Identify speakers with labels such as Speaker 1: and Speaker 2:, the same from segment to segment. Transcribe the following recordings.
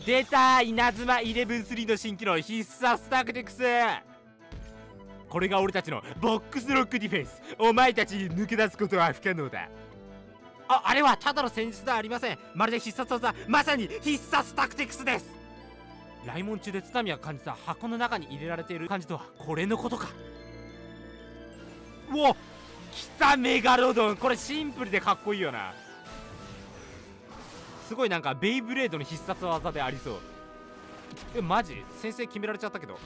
Speaker 1: 出た稲妻11-3の新機能必殺タクティクス。これが俺たちのボックスロックディフェンス。お前たちに抜け出すことは不可能だ。あれはただの戦術ではありません。まるで必殺技、まさに必殺タクティクスです。来門中で津波が感じた箱の中に入れられている感じとはこれのことか。うお、来たメガロドン。これシンプルでかっこいいよな。すごいなんかベイブレードの必殺技でありそう。マジ先生決められちゃったけど、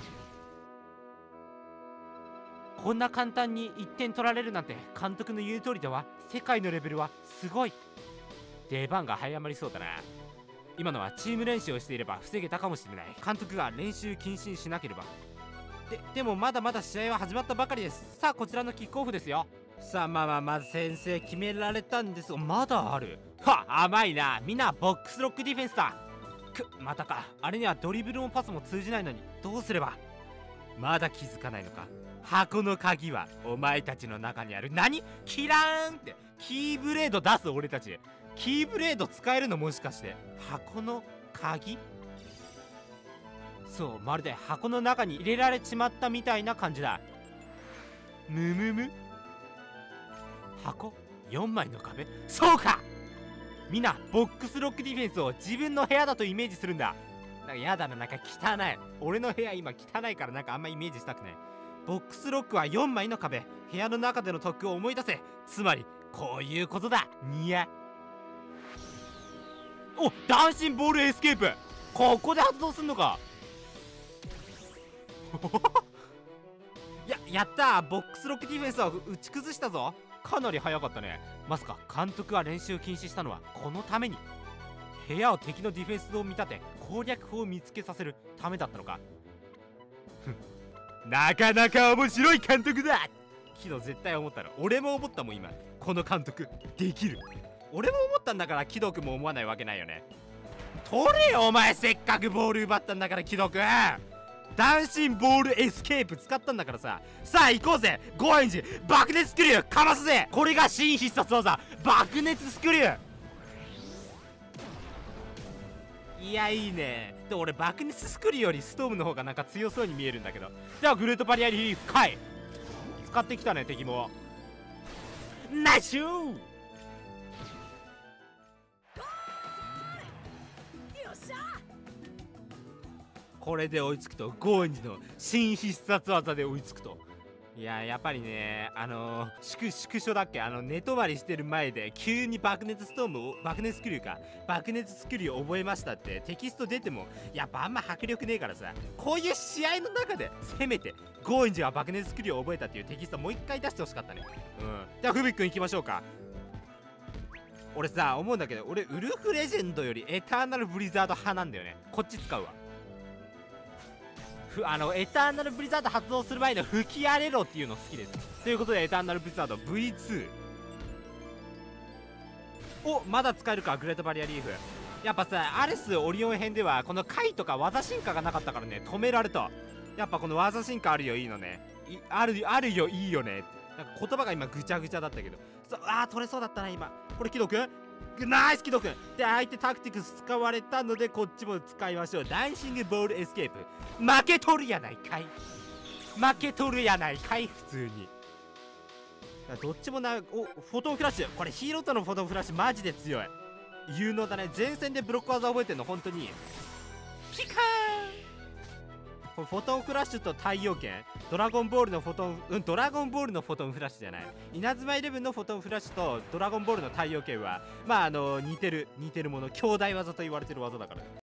Speaker 1: こんな簡単に1点取られるなんて監督の言う通りでは。世界のレベルはすごい。出番が早まりそうだな。今のはチーム練習をしていれば防げたかもしれない。監督が練習禁止にしなければ。でもまだまだ試合は始まったばかりです。さあこちらのキックオフですよ。さあまず先生決められたんですが、まだある。甘いな。みんなボックスロックディフェンスだ。またか。あれにはドリブルもパスも通じないのにどうすれば。まだ気づかないのか。箱の鍵はお前たちの中にある。何キラーンってキーブレード出す。俺たちキーブレード使えるの？もしかして箱の鍵？そう、まるで箱の中に入れられちまったみたいな感じだ。箱4枚の壁。そうか。みんなボックスロックディフェンスを自分の部屋だとイメージするんだ。なんかやだな、なんか汚い。俺の部屋今汚いからなんかあんまイメージしたくない。ボックスロックは4枚の壁。部屋の中での特訓を思い出せ。つまりこういうことだ。にや。お、ダンシンボールエスケープ。ここで発動すんのか。やったー。ボックスロックディフェンスは打ち崩したぞ。かなり早かったね。まさか監督が練習禁止したのはこのために。部屋を敵のディフェンスを見立て攻略法を見つけさせるためだったのか。なかなか面白い監督だ。けど絶対思ったら、俺も思ったもん今。この監督できる。俺も思ったんだから木戸君も思わないわけないよね。取れよお前。せっかくボール奪ったんだから木戸君。ダンシンボールエスケープ使ったんだからさ。さあ行こうぜ。ゴエンジ爆熱スクリューかますぜ。これが新必殺技爆熱スクリュー。いやいいね。で俺爆熱スクリューよりストームの方がなんか強そうに見えるんだけど。ではグレートバリアリーフかい。使ってきたね敵も。ナイスシュー。これで追いつくと、ゴーンジの新必殺技で追いつくと。いややっぱりね、縮小だっけ、寝泊まりしてる前で急に爆熱ストームを、爆熱スクリューか、爆熱スクリューを覚えましたってテキスト出てもやっぱあんま迫力ねえからさ。こういう試合の中でせめてゴーンジは爆熱スクリューを覚えたっていうテキストもう一回出してほしかったね。ではフビックン行きましょうか。俺さ思うんだけど、俺ウルフレジェンドよりエターナルブリザード派なんだよね。こっち使うわ。エターナルブリザード発動する前の吹き荒れろっていうの好きです。ということでエターナルブリザード V2。 お、まだ使えるか。グレートバリアリーフ。やっぱさアレスオリオン編ではこの回とか技進化がなかったからね、止められた。やっぱこの技進化あるよいいのね。あるよいいよねって。なんか言葉が今ぐちゃぐちゃだったけど、取れそうだったな今。これ木戸君ナイス木戸君で、相手タクティクス使われたのでこっちも使いましょう。ダンシングボールエスケープ。負けとるやないかい。負けとるやないかい普通に。どっちもな。お、フォトンフラッシュ。これヒーローとのフォトンフラッシュマジで強い。有能だね。前線でブロック技覚えてんの本当に。ピカーン。これフォトンフラッシュと太陽剣、ドラゴンボールのフォトン、ドラゴンボールのフォトンフラッシュじゃない、稲妻イレブンのフォトンフラッシュとドラゴンボールの太陽剣はまあ似てるもの、兄弟技と言われてる技だから。